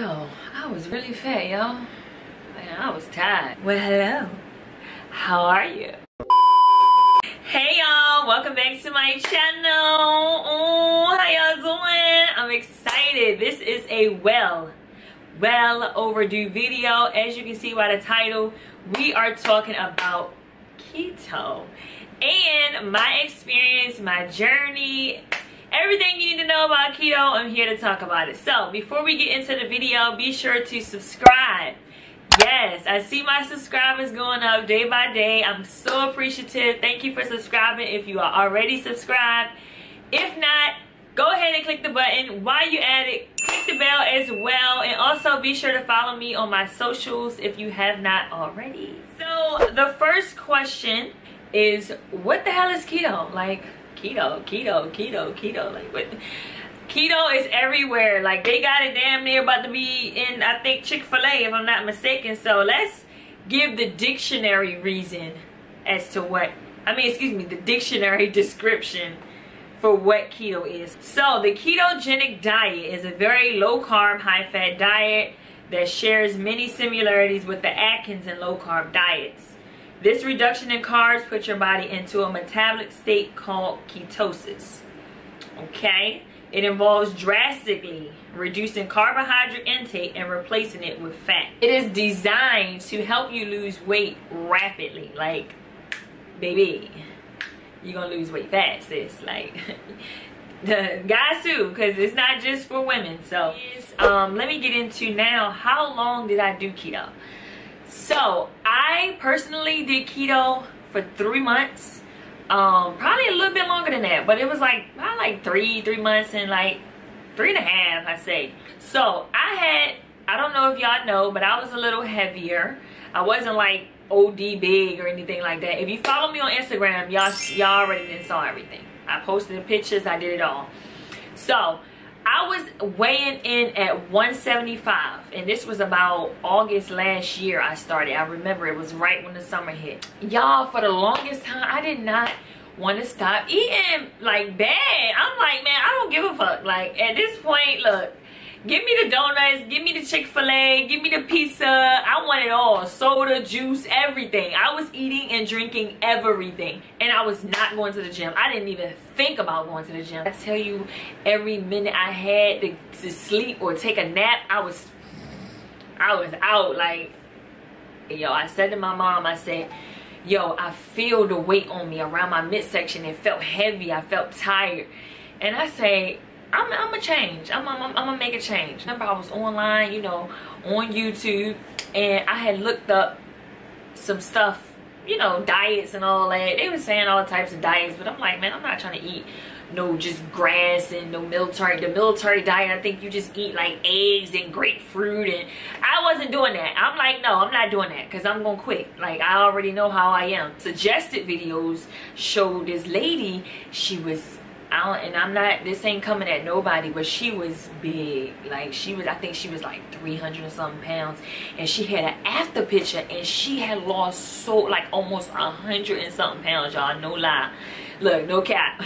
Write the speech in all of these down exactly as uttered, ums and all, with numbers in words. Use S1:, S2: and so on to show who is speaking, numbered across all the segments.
S1: Yo, I was really fat, y'all. Man, I was tired. Well, hello. How are you? Hey, y'all. Welcome back to my channel. Oh, how y'all doing? I'm excited. This is a well, well overdue video. As you can see by the title, we are talking about keto and my experience, my journey, everything you need to know about keto. I'm here to talk about it. So before we get into the video, be sure to subscribe. Yes, I see my subscribers going up day by day. I'm so appreciative. Thank you for subscribing if you are already subscribed. If not, go ahead and click the button. While you're at it, click the bell as well. And also be sure to follow me on my socials if you have not already. So the first question is, what the hell is keto? Like, keto, keto, keto, keto. Like, what? Keto is everywhere. Like, they got it damn near about to be in, I think, Chick-fil-A, if I'm not mistaken. So let's give the dictionary reason as to what, I mean, excuse me, the dictionary description for what keto is. So the ketogenic diet is a very low carb, high fat diet that shares many similarities with the Atkins and low carb diets. This reduction in carbs puts your body into a metabolic state called ketosis. Okay? It involves drastically reducing carbohydrate intake and replacing it with fat. It is designed to help you lose weight rapidly. Like, baby, you're gonna lose weight fast, sis. Like, the guys too, because it's not just for women. So um let me get into now, how long did I do keto? So I personally did keto for three months. Um, probably a little bit longer than that, but it was like probably like three, three months and like three and a half, I say. So I had, I don't know if y'all know, but I was a little heavier. I wasn't like O D big or anything like that. If you follow me on Instagram, y'all y'all already done saw everything. I posted the pictures, I did it all. So I was weighing in at one seventy-five, and this was about August last year I started. I remember it was right when the summer hit. Y'all, for the longest time, I did not want to stop eating like bad. I'm like, man, I don't give a fuck. Like, at this point, look, give me the donuts, give me the Chick-fil-A, give me the pizza. I want it all. Soda, juice, everything. I was eating and drinking everything. And I was not going to the gym. I didn't even think about going to the gym. I tell you, every minute I had to, to sleep or take a nap, I was, I was out. Like, yo, I said to my mom, I said, yo, I feel the weight on me around my midsection. It felt heavy. I felt tired. And I say, I'm, I'm gonna change. I'm, I'm, I'm gonna make a change. Remember, I was online, you know, on YouTube, and I had looked up some stuff, you know, diets and all that. They were saying all types of diets, but I'm like, man, I'm not trying to eat no just grass and no military. The military diet, I think you just eat like eggs and grapefruit, and I wasn't doing that. I'm like, no, I'm not doing that because I'm gonna quit. Like, I already know how I am. Suggested videos showed this lady, she was, I don't, and I'm not, this ain't coming at nobody, but she was big. Like, she was, I think she was like three hundred and something pounds, and she had an after picture, and she had lost so, like, almost a hundred and something pounds, y'all, no lie. Look, no cap.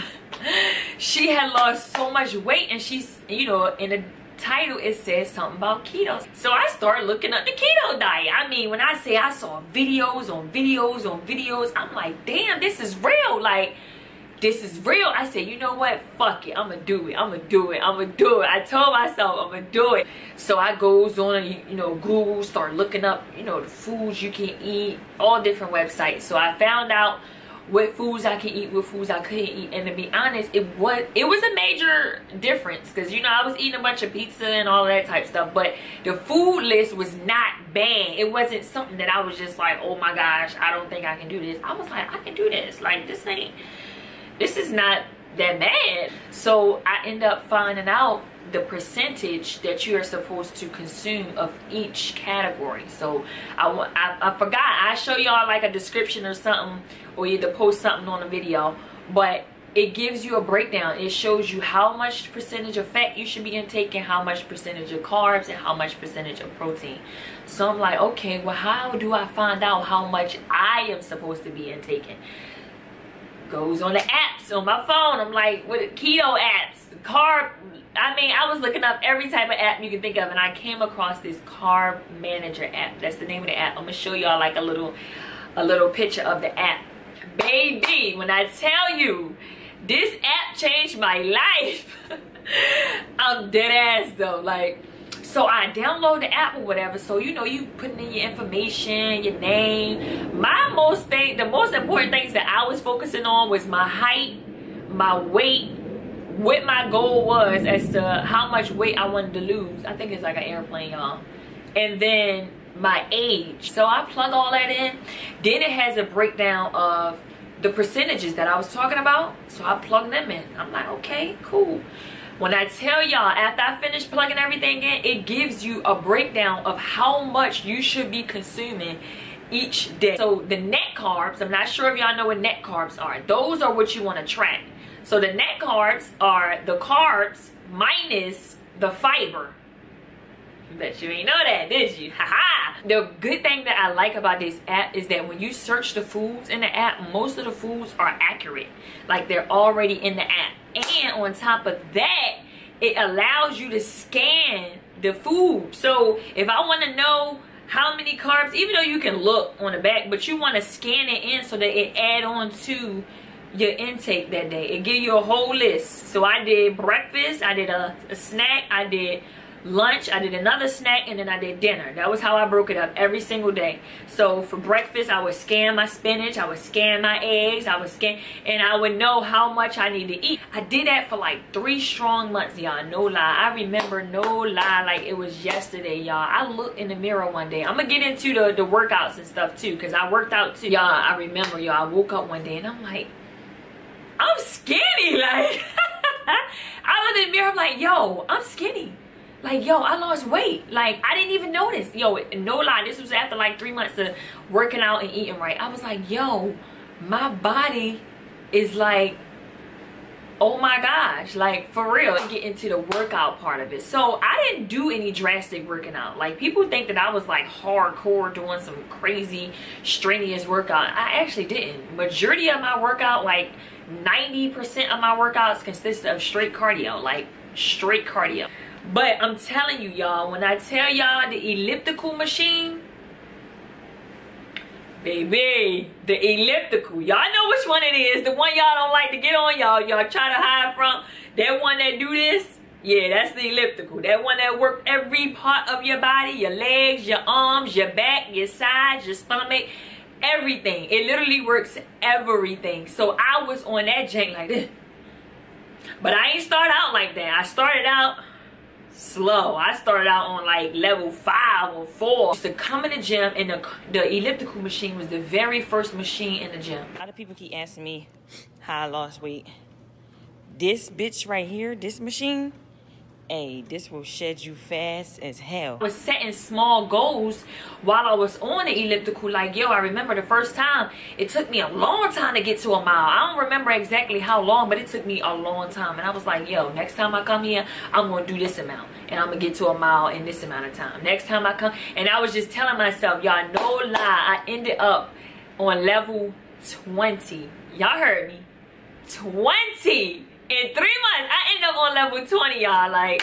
S1: She had lost so much weight, and she's, you know, in the title it says something about keto. So I started looking up the keto diet. I mean, when I say I saw videos on videos on videos, I'm like, damn, this is real. Like, this is real. I said, you know what, fuck it, I'm gonna do it, I'm gonna do it, I'm gonna do it. I told myself I'm gonna do it. So I goes on, you know, Google, start looking up, you know, the foods you can eat, all different websites. So I found out what foods I can eat, what foods I couldn't eat, and to be honest, it was it was a major difference, because, you know, I was eating a bunch of pizza and all that type stuff, but the food list was not bad. It wasn't something that I was just like, oh my gosh, I don't think I can do this. I was like, I can do this. Like, this ain't, this is not that bad. So I end up finding out the percentage that you are supposed to consume of each category. So I, I, I forgot, I show y'all like a description or something, or either post something on a video, but it gives you a breakdown. It shows you how much percentage of fat you should be intaking, how much percentage of carbs, and how much percentage of protein. So I'm like, okay, well, how do I find out how much I am supposed to be intaking? Goes on the apps on my phone. I'm like, what, keto apps, carb, I mean, I was looking up every type of app you can think of, and I came across this Carb Manager app. That's the name of the app. I'm gonna show y'all like a little a little picture of the app. Baby, when I tell you this app changed my life. I'm dead ass though. Like, so I download the app or whatever. So you know, you putting in your information, your name. My most thing, the most important things that I was focusing on was my height, my weight, what my goal was as to how much weight I wanted to lose. I think it's like an airplane, y'all. And then my age. So I plug all that in. Then it has a breakdown of the percentages that I was talking about. So I plug them in. I'm like, okay, cool. When I tell y'all, after I finish plugging everything in, it gives you a breakdown of how much you should be consuming each day. So the net carbs, I'm not sure if y'all know what net carbs are. Those are what you want to track. So the net carbs are the carbs minus the fiber. Bet you ain't know that, did you? Haha. The good thing that I like about this app is that when you search the foods in the app, most of the foods are accurate. Like, they're already in the app. And on top of that, it allows you to scan the food. So if I want to know how many carbs, even though you can look on the back, but you want to scan it in so that it add on to your intake that day. It give you a whole list. So I did breakfast, I did a, a snack, I did lunch, I did another snack, and then I did dinner. That was how I broke it up every single day. So for breakfast, I would scan my spinach, I would scan my eggs, I would scan, and I would know how much I need to eat. I did that for like three strong months, y'all. No lie. I remember, no lie, like it was yesterday, y'all. I looked in the mirror one day. I'm gonna get into the, the workouts and stuff too, because I worked out too. Y'all, I remember, y'all, I woke up one day and I'm like, I'm skinny. Like, I looked in the mirror, I'm like, yo, I'm skinny. Like, yo, I lost weight. Like, I didn't even notice. Yo, no lie, this was after like three months of working out and eating right. I was like, yo, my body is like, oh my gosh, like, for real. Get into the workout part of it. So I didn't do any drastic working out. Like, people think that I was like hardcore doing some crazy strenuous workout. I actually didn't. Majority of my workout, like ninety percent of my workouts consist of straight cardio, like straight cardio. But I'm telling you, y'all, when I tell y'all the elliptical machine, baby, the elliptical, y'all know which one it is. The one y'all don't like to get on, y'all y'all try to hide from. That one that do this, yeah, that's the elliptical. That one that work every part of your body, your legs, your arms, your back, your sides, your stomach, everything. It literally works everything. So I was on that jank like this. But I ain't start out like that. I started out slow. I started out on like level five or four. I used to come in the gym, and the, the elliptical machine was the very first machine in the gym. A lot of people keep asking me how I lost weight. This bitch right here, this machine, hey, this will shed you fast as hell. I was setting small goals while I was on the elliptical. Like, yo, I remember the first time, it took me a long time to get to a mile. I don't remember exactly how long, but it took me a long time. And I was like, yo, next time I come here, I'm going to do this amount. And I'm going to get to a mile in this amount of time. Next time I come. And I was just telling myself, y'all, no lie, I ended up on level twenty. Y'all heard me. twenty. In three months, I ended up on level twenty, y'all. Like,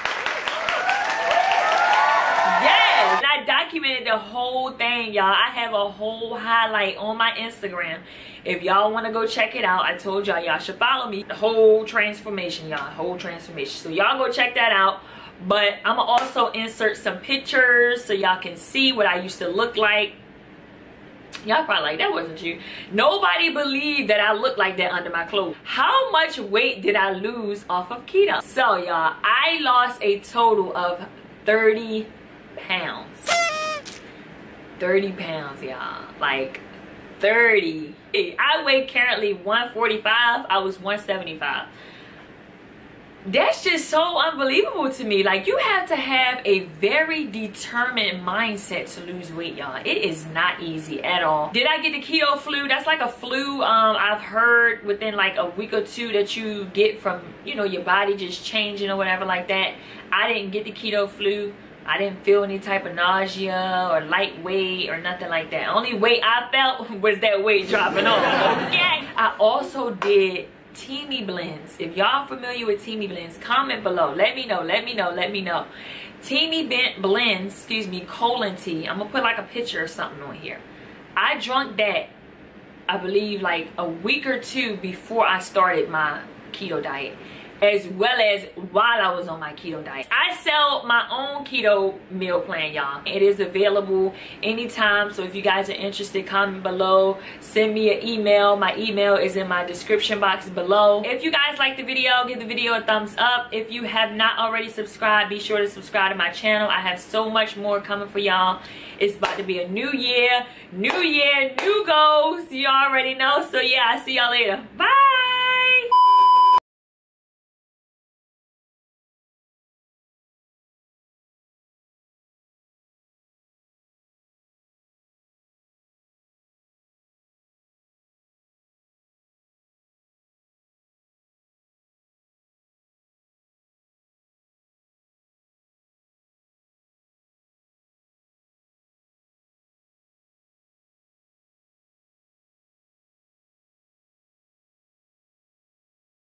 S1: yes. And I documented the whole thing, y'all. I have a whole highlight on my Instagram. If y'all want to go check it out, I told y'all, y'all should follow me. The whole transformation, y'all. Whole transformation. So y'all go check that out. But I'm going to also insert some pictures so y'all can see what I used to look like. Y'all probably like, that wasn't you. Nobody believed that I looked like that under my clothes. How much weight did I lose off of keto? So y'all, I lost a total of thirty pounds. thirty pounds, y'all. Like thirty. I weigh currently one forty-five. I was one seventy-five. That's just so unbelievable to me. Like, you have to have a very determined mindset to lose weight, y'all. It is not easy at all. Did I get the keto flu? That's like a flu um I've heard within like a week or two that you get from, you know, your body just changing or whatever like that. I didn't get the keto flu. I didn't feel any type of nausea or light weight or nothing like that. Only weight I felt was that weight dropping off. Okay. I also did Teamy blends. If y'all familiar with Teamy blends, comment below. Let me know. Let me know. Let me know. Teamy blends, excuse me, colon tea. I'm gonna put like a picture or something on here. I drunk that, I believe, like a week or two before I started my keto diet, as well as while I was on my keto diet. I sell my own keto meal plan, y'all. It is available anytime, so if you guys are interested, comment below, send me an email. My email is in my description box below. If you guys like the video, give the video a thumbs up. If you have not already subscribed, be sure to subscribe to my channel. I have so much more coming for y'all. It's about to be a new year, new year, new goals. You already know. So yeah, I'll see y'all later. Bye.